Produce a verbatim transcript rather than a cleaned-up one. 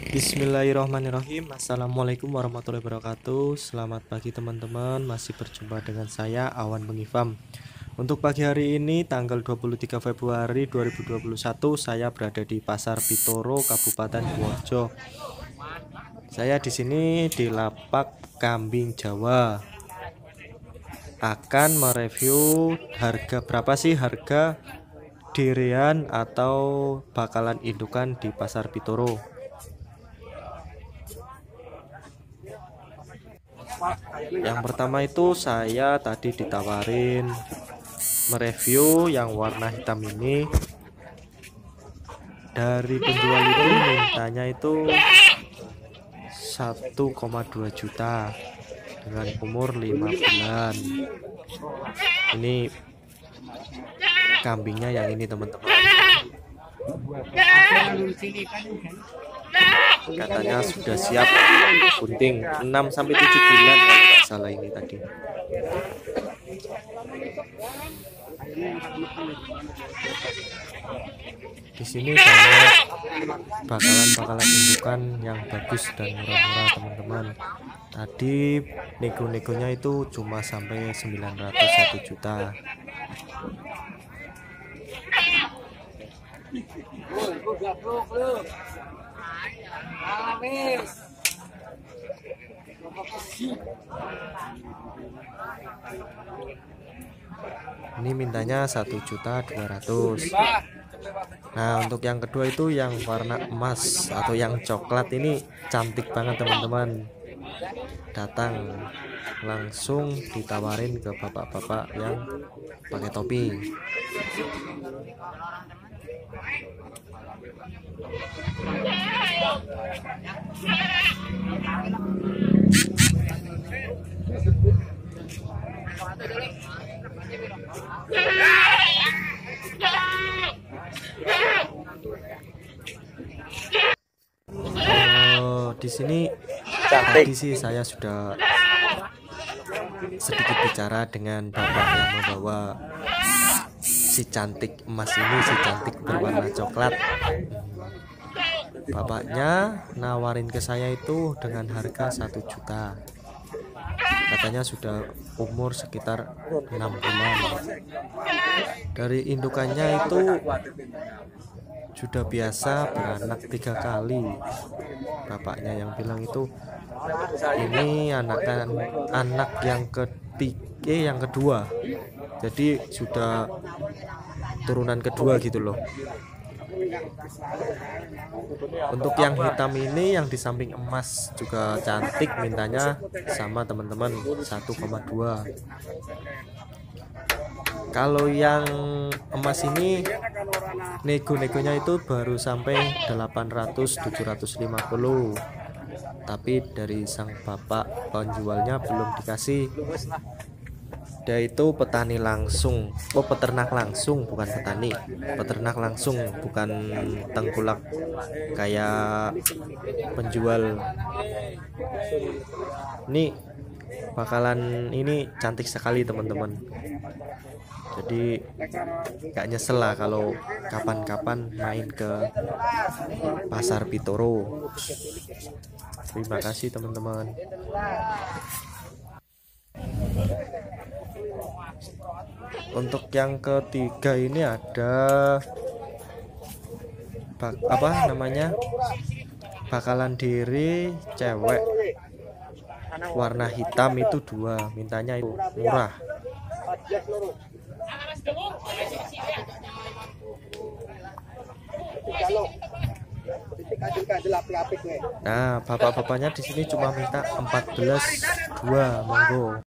Bismillahirrahmanirrahim. Assalamualaikum warahmatullahi wabarakatuh. Selamat pagi teman-teman. Masih berjumpa dengan saya Awan Mengifam. Untuk pagi hari ini tanggal dua puluh tiga Februari dua ribu dua puluh satu, saya berada di Pasar Pitoro, Kabupaten Purworejo. Saya di sini di lapak kambing Jawa. Akan mereview harga berapa sih harga dirian atau bakalan indukan di Pasar Pitoro. Yang pertama itu saya tadi ditawarin mereview yang warna hitam ini. Dari penjual itu mintanya itu satu koma dua juta dengan umur lima bulan. Ini kambingnya yang ini teman-teman. Katanya sudah siap bunting enam sampai tujuh bulan kalau nggak salah ini tadi. Di sini banyak bakalan-bakalan indukan yang bagus dan murah-murah teman-teman. Tadi nego-negonya itu cuma sampai sembilan ratus satu juta. Ini mintanya satu juta dua ratus. Nah, untuk yang kedua itu yang warna emas atau yang coklat ini cantik banget teman-teman. Datang langsung ditawarin ke bapak-bapak yang pakai topi. Oh, di sini tadi sih saya sudah sedikit bicara dengan bapak yang membawa si cantik emas ini, si cantik berwarna coklat. Bapaknya nawarin ke saya itu dengan harga satu juta. Katanya sudah umur sekitar enam bulan. Dari indukannya itu sudah biasa beranak tiga kali. Bapaknya yang bilang itu ini anakan anak yang ketiga, yang kedua. Jadi sudah turunan kedua gitu loh. Untuk yang hitam ini yang di samping emas juga cantik, mintanya sama teman-teman satu koma dua. Kalau yang emas ini nego-negonya itu baru sampai delapan ratus tujuh ratus lima puluh. Tapi dari sang bapak penjualnya belum dikasih. Dia itu petani langsung, oh peternak langsung, bukan petani, peternak langsung, bukan tengkulak kayak penjual. Ini bakalan ini cantik sekali teman-teman. Jadi gak nyesel lah kalau kapan-kapan main ke Pasar Pitoro. Terima kasih teman-teman. Untuk yang ketiga ini ada bak apa namanya bakalan diri cewek warna hitam itu dua, mintanya itu murah. Nah, bapak-bapaknya di sini cuma minta empat belas dua, monggo.